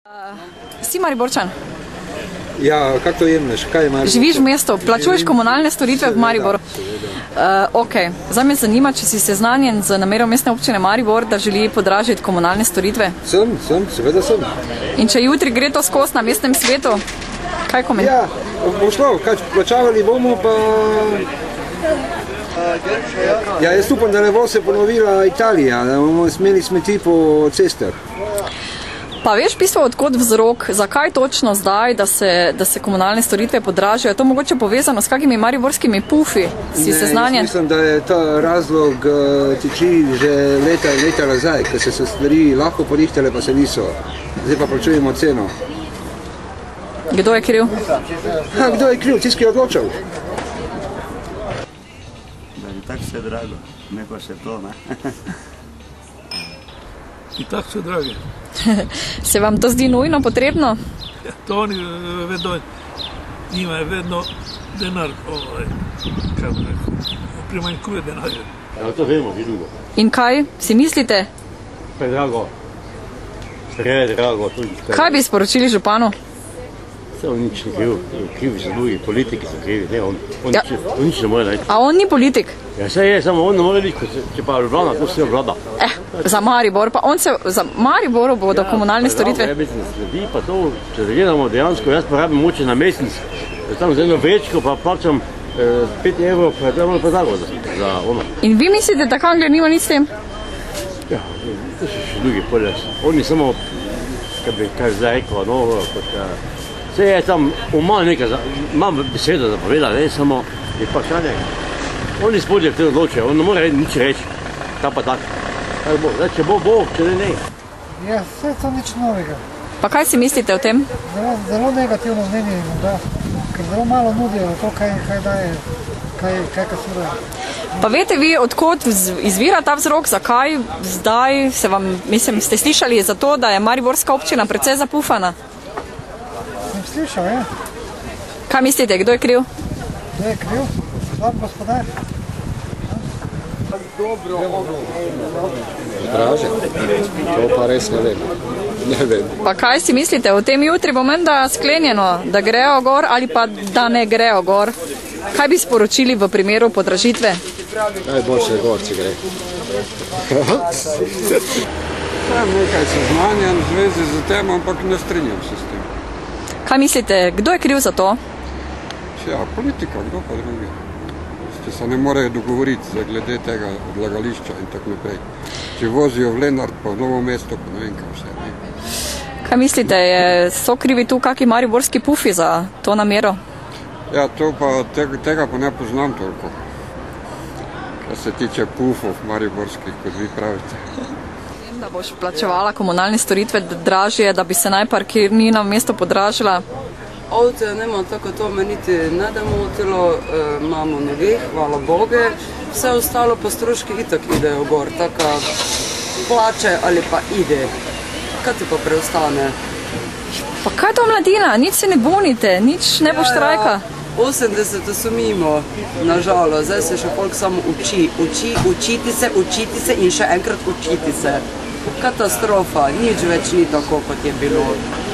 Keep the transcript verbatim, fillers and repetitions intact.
Uh, si Mariborčan? Ja, kako to jemneš? Kaj je Maribor? Živiš v mestu, plačuješ komunalne storitve v Mariboru. Uh, ok, zdaj me zanima, če si seznanjen z namero mestne občine Maribor, da želi podražiti komunalne storitve. Sem, sem, seveda sem. In če jutri gre to skozi na mestnem svetu, kaj komentirate? Ja, bo šlo, kaj plačavali bomo, pa... Ja, jaz upam, da ne bo se ponovila Italija, da bomo smeli smeti po cestah. Pa veš bistvo odkot vzrok, zakaj točno zdaj, da se, da se komunalne storitve podražijo? Je to mogoče povezano s kakimi mariborskimi pufi? Si ne, seznanjen? Mislim, da je ta razlog uh, tiči že leta in leta nazaj, ker se so stvari lahko porihtale, pa se niso. Zdaj pa plačujemo ceno. Kdo je kriv? Ha, kdo je kriv? Tisti, ki je odločal. Da je tako vse drago, ne pa še to, ne? I tako so dragi. Se vam to zdi nujno potrebno? Ja, to oni vedno, njima je vedno denar, ovaj, kako rekel, primanjkuje denarja. Ja, to vemo, vi drugo. In kaj si mislite? Predrago. Predrago. Kaj bi sporočili županu? Se on nič ne kriv, krivi so drugi, politiki so krivi, ne, on, on, Ja. nič, on nič ne more najti. A on ni politik? Ja, se je, samo on ne more nič, če pa vlada, to vse vlada. Eh, za Maribor, pa on se, za Mariboru bodo komunalne storitve. Ja, mislim, sledi pa to, če gledamo dejansko, jaz pa rabim moče na mesec, da tam z eno vrečko pa plačam eh, pet evrov, pa je to malo predrago za, za ono. In vi mislite, da Kangler nima nič s tem? Ja, to so še drugi polje. Oni samo, kaj bi kaj zdaj rekel, no, kot, uh, vse je tam, ima nekaj, imam besedo za povedati, ne, samo je pa šanje. Oni spodje v te odločajo, on ne more nič reči, ta pa tak. Bo, zdaj, če bo, bo, če ne, ne. Ja, vse to nič novega. Pa kaj si mislite o tem? Zelo, zelo negativno mnenje imam, da, ker zelo malo nudijo to, kaj, kaj daje, kaj, kaj kasura. Pa veste vi, odkot izvira ta vzrok, zakaj zdaj se vam, mislim, ste slišali za to, da je mariborska občina precej zapufana? Sem slišal, ja. Kaj mislite, kdo je kriv? Kdo je kriv? Slab gospodar. Draže? To pa res ne vem. Ne vem. Pa kaj si mislite, o tem jutri bo menda sklenjeno, da grejo gor ali pa da ne grejo gor? Kaj bi sporočili v primeru podražitve? Najboljše gor, če gre. Sem nekaj seznanjen v zvezi z tem, ampak ne strinjam se s tem. Kaj mislite, kdo je kriv za to? Ja, politika, kdo pa drugi. Se ne morejo dogovoriti za glede tega odlagališča in tako naprej. Če vozijo v Lenart pa v Novo mesto, pa ne vem kaj vse. Ne. Kaj mislite, je, so krivi tu kaki mariborski pufi za to namero? Ja, to pa, tega, tega pa ne poznam toliko. Kar se tiče pufov mariborskih, kot vi pravite. Vem, da boš plačevala komunalne storitve dražje, da bi se najparkirnina v mesto podražila. Ovce nema tako to me niti ne da motilo, e, imamo noge, hvala Boge, vse ostalo pa stroški itak idejo gor, taka plače ali pa ide. Kaj ti pa preostane? Pa kaj to mladina, nič se ne bunite, nič ne bo štrajka. Ja, ja, osemdesete so mimo, nažalost, zdaj se še folk samo uči, uči, učiti se, učiti se in še enkrat učiti se. Katastrofa, nič več ni tako, kot je bilo.